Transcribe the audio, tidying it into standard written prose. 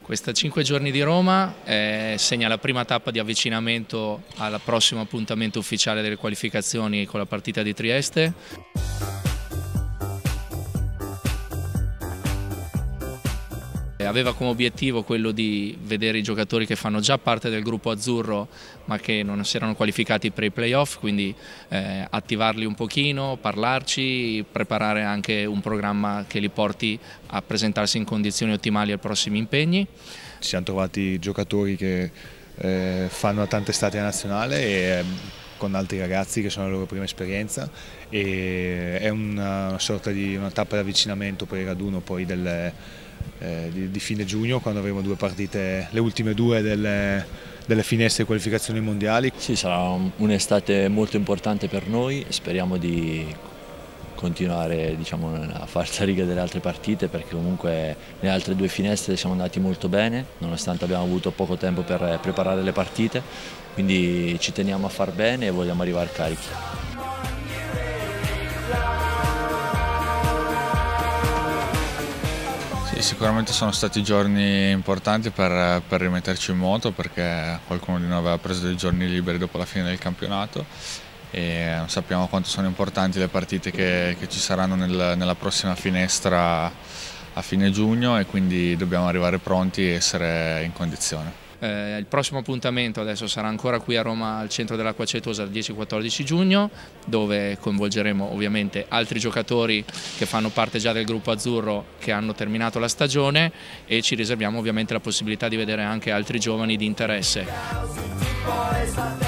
Questa 5 giorni di Roma segna la prima tappa di avvicinamento al prossimo appuntamento ufficiale delle qualificazioni con la partita di Trieste. Aveva come obiettivo quello di vedere i giocatori che fanno già parte del gruppo azzurro ma che non si erano qualificati per i playoff, quindi attivarli un pochino, parlarci, preparare anche un programma che li porti a presentarsi in condizioni ottimali ai prossimi impegni. Ci siamo trovati giocatori che fanno tante estate nazionale e con altri ragazzi che sono la loro prima esperienza, e è una sorta di una tappa di avvicinamento per il raduno poi di fine giugno, quando avremo due partite, le ultime due delle finestre di qualificazioni mondiali. Sì, sarà un'estate molto importante per noi, speriamo di continuare, diciamo, a falsariga delle altre partite, perché comunque nelle altre due finestre siamo andati molto bene, nonostante abbiamo avuto poco tempo per preparare le partite, quindi ci teniamo a far bene e vogliamo arrivare carichi. Sicuramente sono stati giorni importanti per rimetterci in moto, perché qualcuno di noi aveva preso dei giorni liberi dopo la fine del campionato e sappiamo quanto sono importanti le partite che ci saranno nella prossima finestra a fine giugno, e quindi dobbiamo arrivare pronti e essere in condizione. Il prossimo appuntamento adesso sarà ancora qui a Roma al centro dell'Acqua Acetosa il 10-14 giugno, dove coinvolgeremo ovviamente altri giocatori che fanno parte già del gruppo azzurro che hanno terminato la stagione, e ci riserviamo ovviamente la possibilità di vedere anche altri giovani di interesse.